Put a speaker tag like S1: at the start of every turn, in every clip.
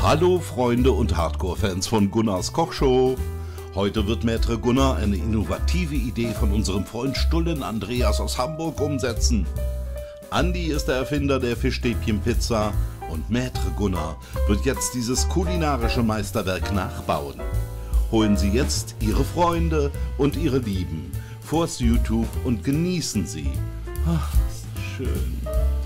S1: Hallo Freunde und Hardcore-Fans von Gunnars Kochshow. Heute wird Maître Gunnar eine innovative Idee von unserem Freund Stullen Andreas aus Hamburg umsetzen. Andi ist der Erfinder der Fischstäbchenpizza und Maître Gunnar wird jetzt dieses kulinarische Meisterwerk nachbauen. Holen Sie jetzt Ihre Freunde und Ihre Lieben vors YouTube und genießen Sie. Ach, ist das schön.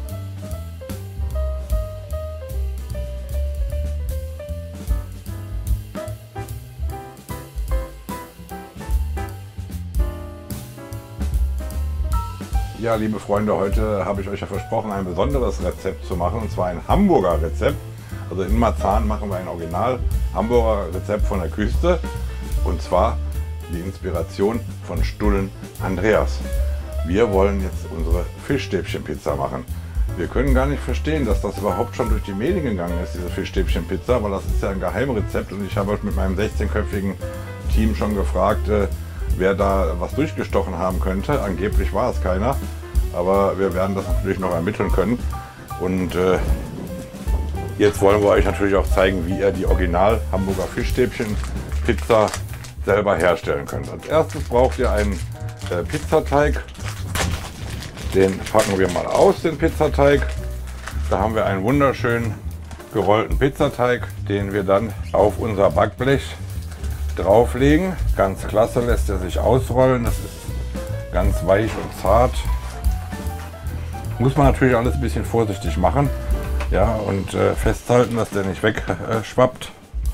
S2: Ja, liebe Freunde, heute habe ich euch ja versprochen, ein besonderes Rezept zu machen, und zwar ein Hamburger Rezept. Also in Marzahn machen wir ein Original Hamburger Rezept von der Küste, und zwar die Inspiration von Stullen Andreas. Wir wollen jetzt unsere Fischstäbchenpizza machen. Wir können gar nicht verstehen, dass das überhaupt schon durch die Medien gegangen ist, diese Fischstäbchenpizza, weil das ist ja ein Geheimrezept, und ich habe mit meinem 16-köpfigen Team schon gefragt, wer da was durchgestochen haben könnte. Angeblich war es keiner, aber wir werden das natürlich noch ermitteln können. Und jetzt wollen wir euch natürlich auch zeigen, wie ihr die Original Hamburger Fischstäbchen-Pizza selber herstellen könnt. Als erstes braucht ihr einen Pizzateig. Den packen wir mal aus, den Pizzateig. Da haben wir einen wunderschönen gerollten Pizzateig, den wir dann auf unser Backblech drauflegen. Ganz klasse, lässt er sich ausrollen. Das ist ganz weich und zart. Muss man natürlich alles ein bisschen vorsichtig machen, ja, und festhalten, dass der nicht wegschwappt,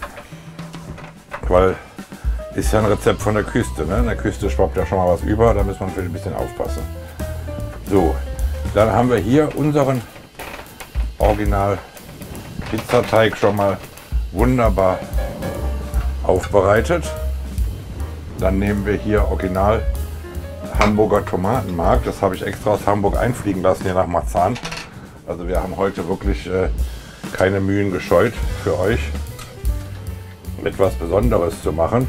S2: weil ist ja ein Rezept von der Küste, ne? In der Küste schwappt ja schon mal was über, da muss man natürlich ein bisschen aufpassen. So, dann haben wir hier unseren Original Pizzateig schon mal wunderbar aufbereitet. Dann nehmen wir hier Original Hamburger Tomatenmark. Das habe ich extra aus Hamburg einfliegen lassen, hier nach Marzahn. Also wir haben heute wirklich keine Mühen gescheut, für euch etwas Besonderes zu machen.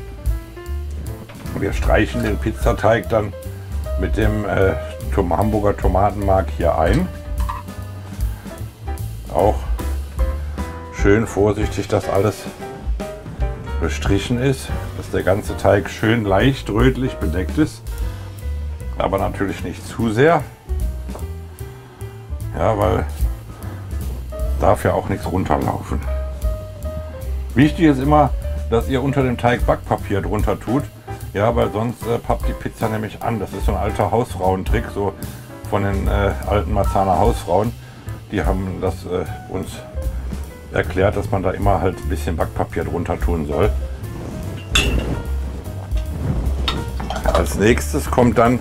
S2: Wir streichen den Pizzateig dann mit dem Hamburger Tomatenmark hier ein. Auch schön vorsichtig, dass alles bestrichen ist, dass der ganze Teig schön leicht rötlich bedeckt ist, aber natürlich nicht zu sehr, ja, weil darf ja auch nichts runterlaufen. Wichtig ist immer, dass ihr unter dem Teig Backpapier drunter tut, ja, weil sonst pappt die Pizza nämlich an. Das ist so ein alter Hausfrauentrick, so von den alten Marzahner Hausfrauen. Die haben das uns erklärt, dass man da immer halt ein bisschen Backpapier drunter tun soll. Als nächstes kommt dann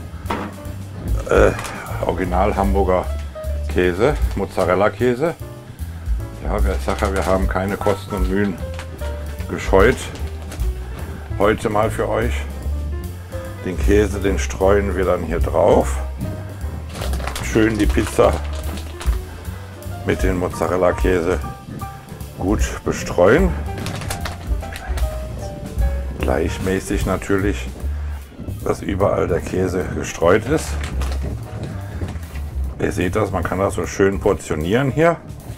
S2: Original Hamburger Käse, Mozzarella Käse. Ja, ich sage ja, wir haben keine Kosten und Mühen gescheut. Heute mal für euch. Den Käse, den streuen wir dann hier drauf. Schön die Pizza mit dem Mozzarella Käse gut bestreuen. Gleichmäßig natürlich, dass überall der Käse gestreut ist. Ihr seht das, man kann das so schön portionieren hier.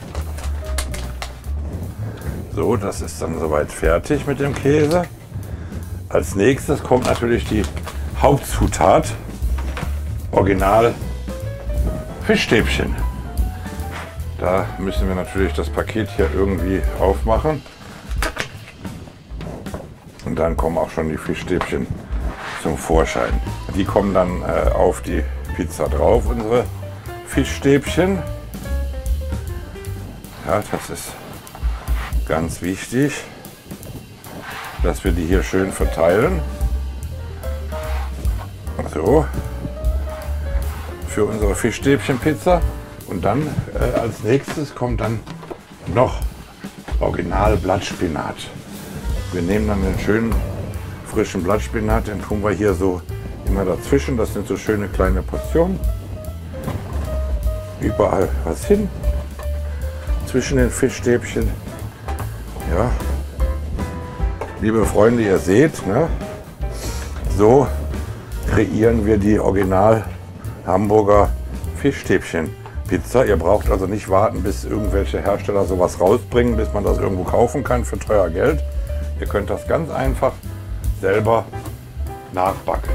S2: So, das ist dann soweit fertig mit dem Käse. Als nächstes kommt natürlich die Hauptzutat, Original Fischstäbchen. Da müssen wir natürlich das Paket hier irgendwie aufmachen. Und dann kommen auch schon die Fischstäbchen zum Vorschein. Die kommen dann auf die Pizza drauf, unsere Fischstäbchen. Ja, das ist ganz wichtig, dass wir die hier schön verteilen. So, für unsere Fischstäbchenpizza. Und dann als nächstes kommt dann noch Original Blattspinat. Wir nehmen dann den schönen frischen Blattspinat, den tun wir hier so immer dazwischen. Das sind so schöne kleine Portionen. Überall was hin zwischen den Fischstäbchen. Ja, liebe Freunde, ihr seht, ne? So kreieren wir die Original Hamburger Fischstäbchen Pizza. Ihr braucht also nicht warten, bis irgendwelche Hersteller sowas rausbringen, bis man das irgendwo kaufen kann für teuer Geld. Ihr könnt das ganz einfach selber nachbacken.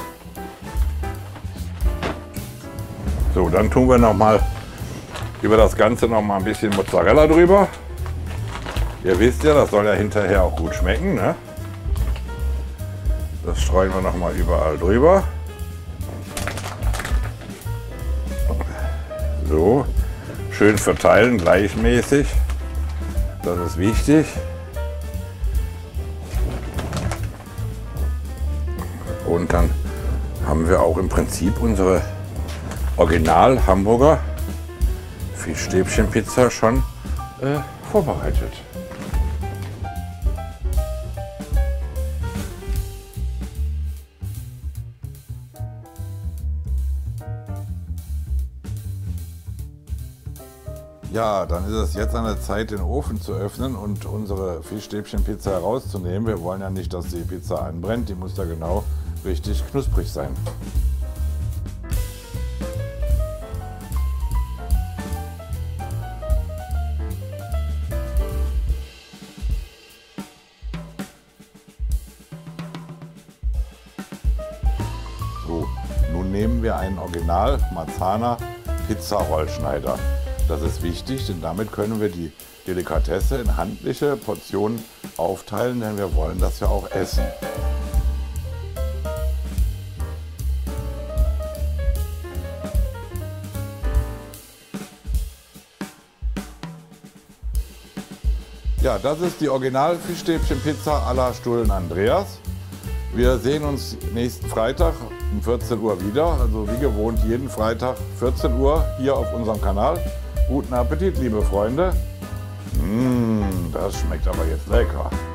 S2: So, dann tun wir noch mal über das Ganze noch mal ein bisschen Mozzarella drüber. Ihr wisst ja, das soll ja hinterher auch gut schmecken, ne? Das streuen wir noch mal überall drüber. So, schön verteilen, gleichmäßig. Das ist wichtig. Und dann haben wir auch im Prinzip unsere Original Hamburger Fischstäbchenpizza schon vorbereitet. Ja, dann ist es jetzt an der Zeit, den Ofen zu öffnen und unsere Fischstäbchenpizza herauszunehmen. Wir wollen ja nicht, dass die Pizza anbrennt, die muss da genau richtig knusprig sein. So, nun nehmen wir einen Original Marzahner Pizza-Rollschneider. Das ist wichtig, denn damit können wir die Delikatesse in handliche Portionen aufteilen, denn wir wollen das ja auch essen. Ja, das ist die Original-Fischstäbchen-Pizza à la Stullen Andreas. Wir sehen uns nächsten Freitag um 14 Uhr wieder, also wie gewohnt jeden Freitag 14 Uhr hier auf unserem Kanal. Guten Appetit, liebe Freunde. Das schmeckt aber jetzt lecker.